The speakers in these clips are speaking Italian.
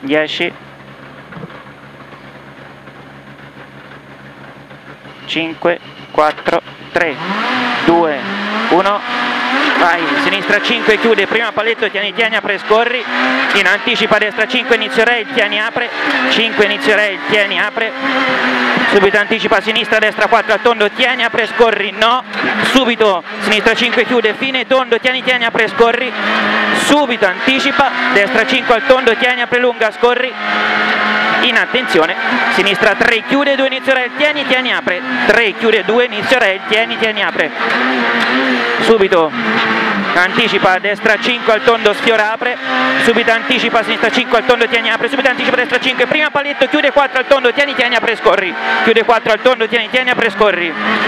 10, 5, 4, 3, 2, 1, vai, sinistra 5, chiude, prima paletto, tieni, apre, scorri, in anticipa destra 5, inizio rail, tieni, apre, 5, inizio rail, tieni, apre, subito anticipa sinistra, destra 4 al tondo, tieni, apre, scorri, no, subito sinistra 5, chiude, fine, tondo, tieni, apre, scorri, subito anticipa, destra 5 al tondo, tieni, apre, lunga, scorri, in attenzione, sinistra 3, chiude, 2, inizio rail, tieni, apre, 3, chiude, 2, inizio rail, tieni, apre, subito anticipa, destra 5 al tondo, sfiora, apre, subito anticipa, sinistra 5 al tondo, tieni, apre, subito anticipa, destra 5, prima paletto, chiude 4 al tondo, tieni, apre, scorri, chiude 4 al tondo, tieni, apre, scorri,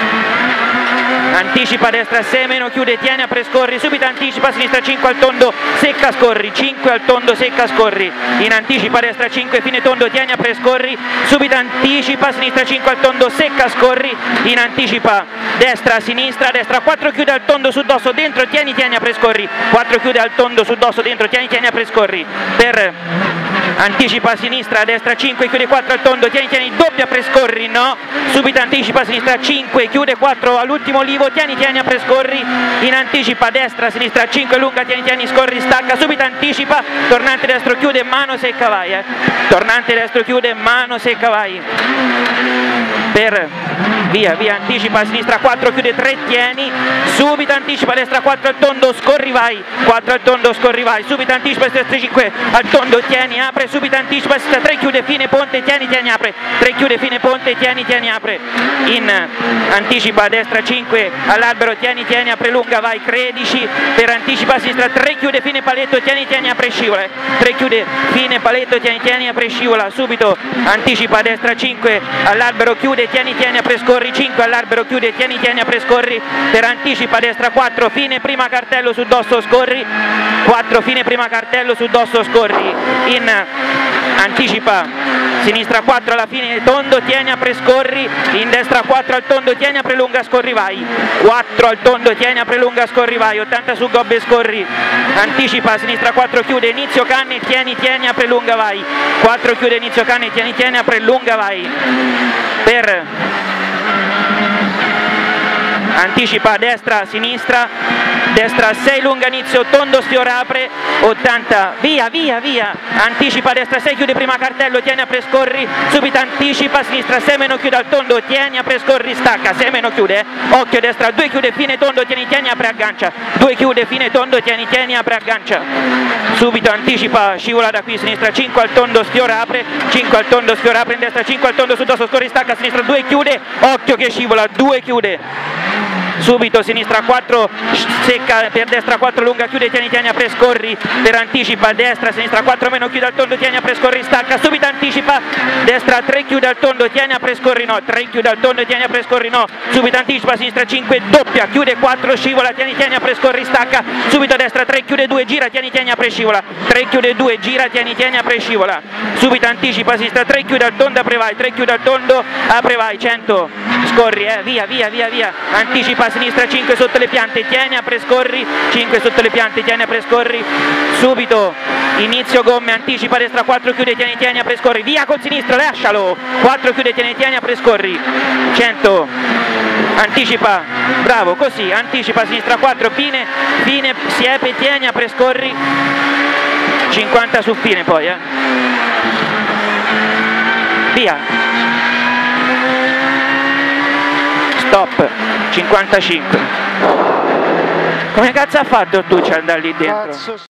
anticipa, destra 6 meno, chiude, tieni, apre, scorri, subito anticipa, sinistra 5 al tondo, secca, scorri, 5 al tondo, secca, scorri, in anticipa, destra 5, fine tondo, tieni, apre, scorri, subito anticipa, sinistra 5 al tondo, secca, scorri, in anticipa, destra, sinistra, destra 4, chiude al tondo, su dosso, dentro, tieni, apre, scorri, 4, chiude al tondo, su dosso, dentro, tieni, apre, scorri, per anticipa a sinistra, destra 5, chiude 4 al tondo, tieni, doppia, apre, scorri, no, subito anticipa, sinistra 5, chiude 4 all'ultimo livo, tieni, apre, scorri, in anticipa, destra, sinistra 5, lunga, tieni, scorri, stacca, subito anticipa, tornante destro, chiude, mano secca, vai, tornante destro, chiude, mano secca, vai, per, via, anticipa a sinistra 4, chiude 3, tieni, subito anticipa, destra 4 al tondo, scorri, vai, 4 al tondo, scorri, vai, subito anticipa, destra 5 al tondo, tieni, apre, subito anticipa, sinistra 3, chiude, fine, ponte, tieni, apre, 3, chiude, fine, ponte, tieni, apre, in anticipa, destra 5 all'albero, tieni, apre, lunga, vai, 13, per anticipa a sinistra 3, chiude, fine, paletto, tieni, apre, scivola, 3, chiude, fine, paletto, tieni, apre, scivola, subito anticipa, destra 5 all'albero, chiude, tieni, apre, scorri, 5 all'albero, chiude, tieni, apre, scorri, per anticipa, destra 4, fine, prima cartello su dosso, scorri, 4, fine, prima cartello su dosso, scorri, in anticipa, sinistra 4 alla fine, tondo, tieni, apre, scorri, in destra 4 al tondo, tieni, apre, lunga, scorri, vai, 4 al tondo, tieni, apre, lunga, scorri, vai, 80 su gobbe, scorri, anticipa, sinistra 4, chiude, inizio canne, tieni, apre, lunga, vai, 4, chiude, inizio canne, tieni, apre, lunga, vai, per anticipa, destra, sinistra, destra 6, lunga, inizio, tondo, sfiora, apre, 80, via, anticipa, destra 6, chiude, prima cartello, tieni, apre, scorri, subito anticipa, sinistra 6 meno, chiude al tondo, tieni, apre, scorri, stacca, 6 meno, chiude, occhio, destra 2, chiude, fine, tondo, tieni, apre, aggancia, 2, chiude, fine, tondo, tieni, apre, aggancia, subito anticipa, scivola da qui, sinistra 5 al tondo, sfiora, apre, 5 al tondo, sfiora, apre, in destra 5 al tondo, su dosso, scorri, stacca, sinistra 2, chiude, occhio che scivola, 2, chiude, subito sinistra 4, secca, per destra 4, lunga, chiude, tieni, apre, scorri, per anticipa, destra, sinistra 4 meno, chiude al tondo, tieni, apre, scorri, stacca, subito anticipa, destra 3, chiude al tondo, tieni, apre, scorri, no, 3, chiude al tondo, tieni, apre, scorri, no, subito anticipa, sinistra 5, doppia, chiude 4, scivola, tieni, apre, scorri, stacca, subito destra 3, chiude 2, gira, tieni, apre, scivola, 3, chiude 2, gira, tieni, apre, scivola, subito anticipa, sinistra 3, chiude al tondo, apre, vai, 3, chiude al tondo, apre, vai, 100, scorri, via, anticipa, sinistra 5 sotto le piante, tieni, apre, scorri, 5 sotto le piante, tieni, apre, scorri, subito inizio gomme, anticipa, destra 4, chiude, tieni, apre, scorri, via col sinistro, lascialo, 4, chiude, tieni, apre, scorri, 100, anticipa, bravo, così, anticipa, sinistra 4, fine, siepe, tieni, apre, scorri, 50 su fine poi, via, stop, 55. Come cazzo ha fatto tu ad andare lì dentro?